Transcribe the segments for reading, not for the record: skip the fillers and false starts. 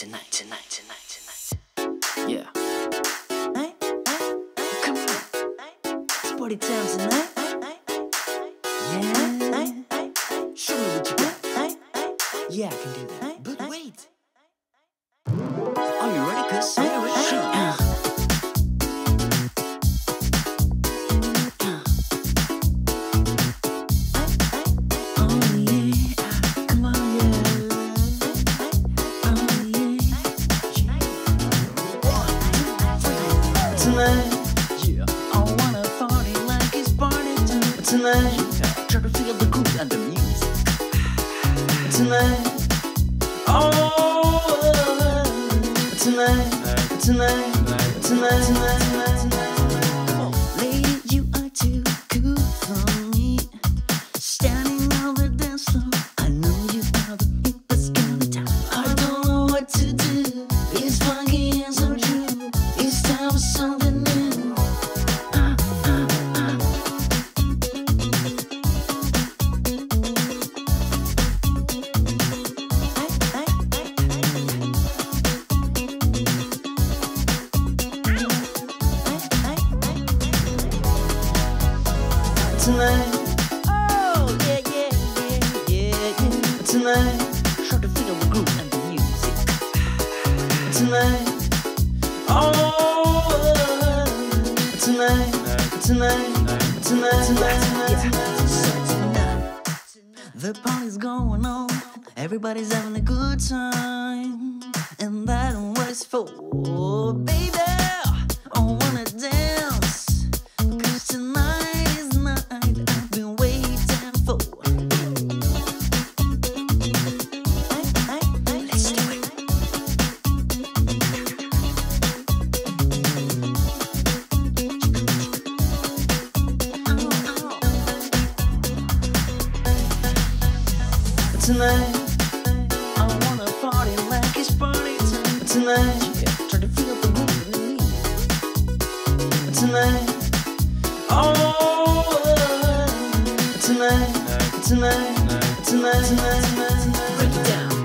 Yeah. Hey, come on. It's party time tonight. Yeah. Show me what you got. Yeah, I can do that. But wait. Are you ready? 'Cause I'm ready. Tonight, yeah, I wanna party like it's party time. Tonight, try to feel the groove and the music. Tonight, oh, tonight. Come on, lady, you are too cool for me. Standing on the dance floor, I know you are the hippest girl in town. I don't know what to do. It's funky and so true. It's time for something new. Tonight, oh yeah. Tonight, try to feel the groove and the music. Tonight, oh, tonight. The party's going on, everybody's having a good time, and that was for baby. I wanna dance, 'cause tonight is the night I've been waiting for. Let's do it. Tonight, I wanna party like it's party time. Tonight, try to feel the groove in me. Tonight, oh, tonight. Break it down.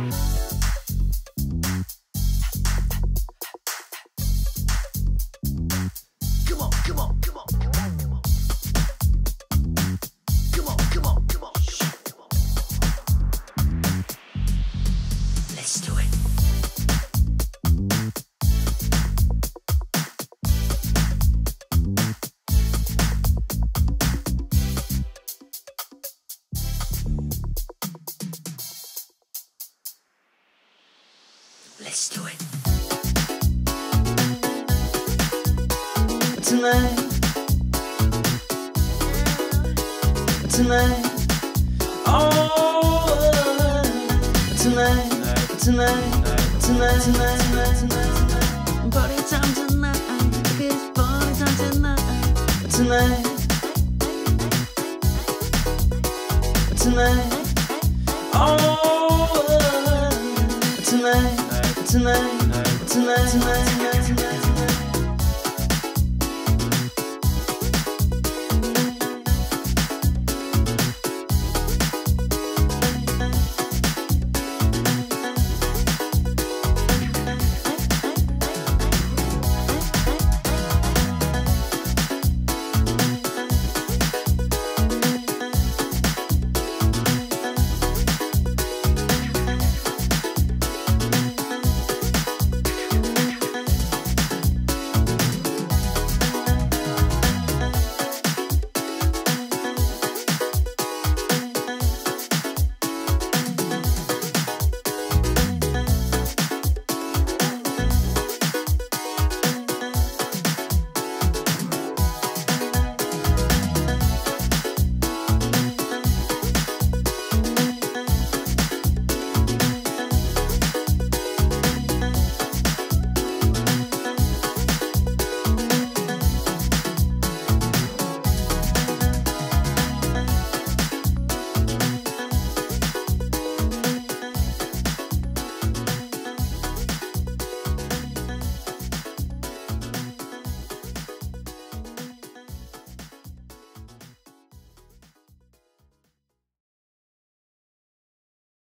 Come on. Let's do it. Let's do it. Tonight, oh, tonight. Party time tonight, it's party time tonight. Tonight, oh, tonight.